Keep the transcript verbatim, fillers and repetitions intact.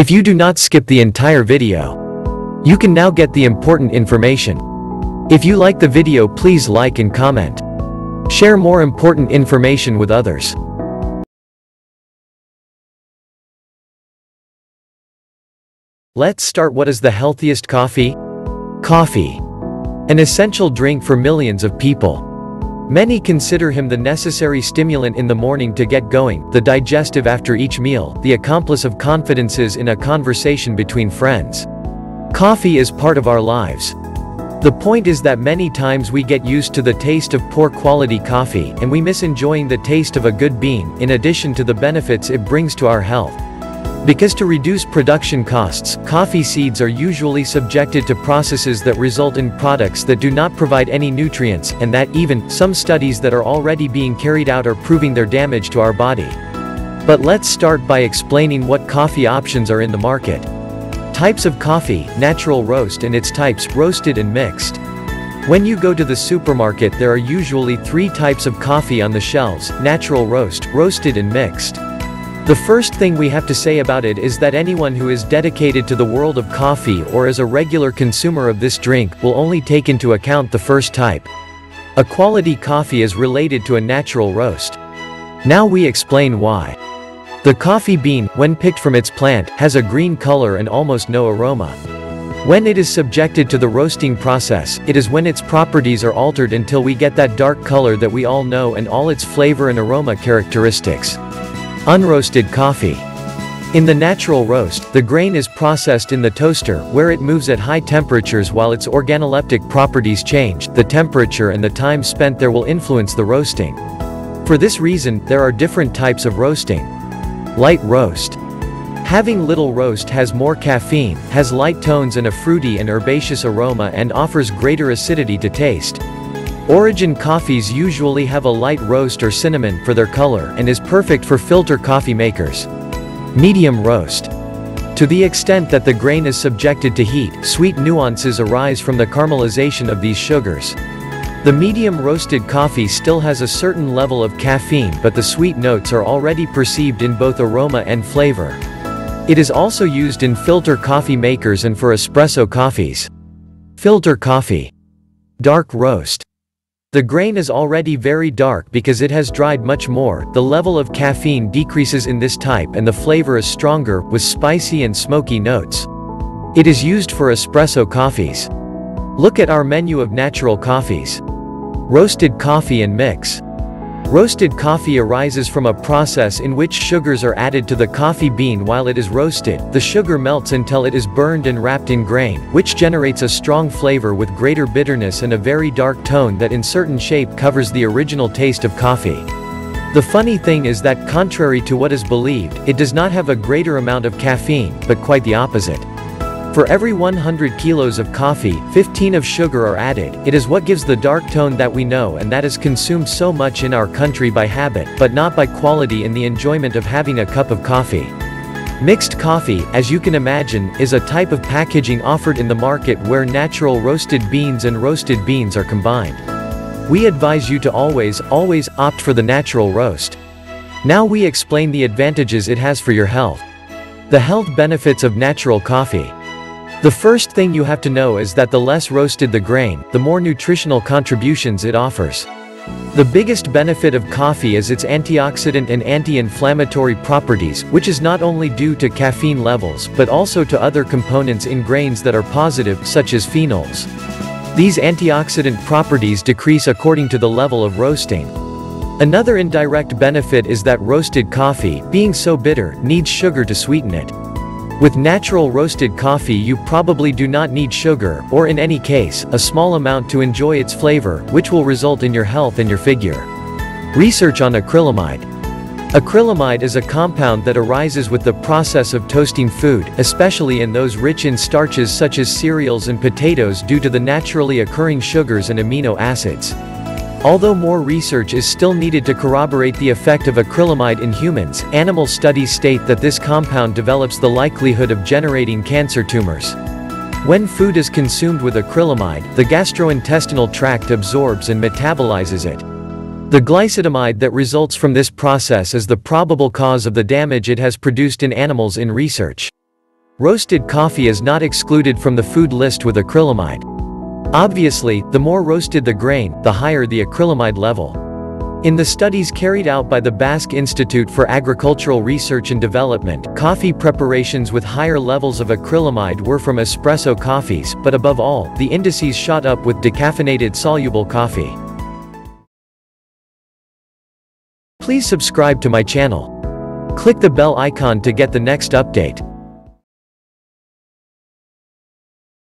If you do not skip the entire video, you can now get the important information. If you like the video, please like and comment. Share more important information with others. Let's start. What is the healthiest coffee? Coffee. An essential drink for millions of people. Many consider him the necessary stimulant in the morning to get going, the digestive after each meal, the accomplice of confidences in a conversation between friends. Coffee is part of our lives. The point is that many times we get used to the taste of poor quality coffee, and we miss enjoying the taste of a good bean, in addition to the benefits it brings to our health. Because to reduce production costs, coffee seeds are usually subjected to processes that result in products that do not provide any nutrients, and that even some studies that are already being carried out are proving their damage to our body. But let's start by explaining what coffee options are in the market. Types of coffee: natural roast and its types, roasted and mixed. When you go to the supermarket, there are usually three types of coffee on the shelves: natural roast, roasted and mixed. The first thing we have to say about it is that anyone who is dedicated to the world of coffee or is a regular consumer of this drink will only take into account the first type. A quality coffee is related to a natural roast. Now we explain why. The coffee bean, when picked from its plant, has a green color and almost no aroma. When it is subjected to the roasting process, it is when its properties are altered until we get that dark color that we all know and all its flavor and aroma characteristics. Unroasted coffee. In the natural roast, the grain is processed in the toaster, where it moves at high temperatures while its organoleptic properties change. The temperature and the time spent there will influence the roasting. For this reason, there are different types of roasting. Light roast. Having little roast has more caffeine, has light tones and a fruity and herbaceous aroma, and offers greater acidity to taste. Origin coffees usually have a light roast or cinnamon for their color, and is perfect for filter coffee makers. Medium roast. To the extent that the grain is subjected to heat, sweet nuances arise from the caramelization of these sugars. The medium roasted coffee still has a certain level of caffeine, but the sweet notes are already perceived in both aroma and flavor. It is also used in filter coffee makers and for espresso coffees. Filter coffee. Dark roast. The grain is already very dark because it has dried much more. The level of caffeine decreases in this type and the flavor is stronger, with spicy and smoky notes. It is used for espresso coffees. Look at our menu of natural coffees. Roasted coffee and mix. Roasted coffee arises from a process in which sugars are added to the coffee bean while it is roasted. The sugar melts until it is burned and wrapped in grain, which generates a strong flavor with greater bitterness and a very dark tone that in certain shape covers the original taste of coffee. The funny thing is that, contrary to what is believed, it does not have a greater amount of caffeine, but quite the opposite. For every one hundred kilos of coffee, fifteen of sugar are added. It is what gives the dark tone that we know and that is consumed so much in our country by habit, but not by quality in the enjoyment of having a cup of coffee. Mixed coffee, as you can imagine, is a type of packaging offered in the market where natural roasted beans and roasted beans are combined. We advise you to always, always opt for the natural roast. Now we explain the advantages it has for your health. The health benefits of natural coffee. The first thing you have to know is that the less roasted the grain, the more nutritional contributions it offers. The biggest benefit of coffee is its antioxidant and anti-inflammatory properties, which is not only due to caffeine levels, but also to other components in grains that are positive, such as phenols. These antioxidant properties decrease according to the level of roasting. Another indirect benefit is that roasted coffee, being so bitter, needs sugar to sweeten it. With natural roasted coffee you probably do not need sugar, or in any case, a small amount to enjoy its flavor, which will result in your health and your figure. Research on acrylamide. Acrylamide is a compound that arises with the process of toasting food, especially in those rich in starches such as cereals and potatoes, due to the naturally occurring sugars and amino acids. Although more research is still needed to corroborate the effect of acrylamide in humans, animal studies state that this compound develops the likelihood of generating cancer tumors. When food is consumed with acrylamide, the gastrointestinal tract absorbs and metabolizes it. The glycitamide that results from this process is the probable cause of the damage it has produced in animals in research. Roasted coffee is not excluded from the food list with acrylamide. Obviously, the more roasted the grain, the higher the acrylamide level. In the studies carried out by the Basque Institute for Agricultural Research and Development, coffee preparations with higher levels of acrylamide were from espresso coffees, but above all, the indices shot up with decaffeinated soluble coffee. Please subscribe to my channel. Click the bell icon to get the next update.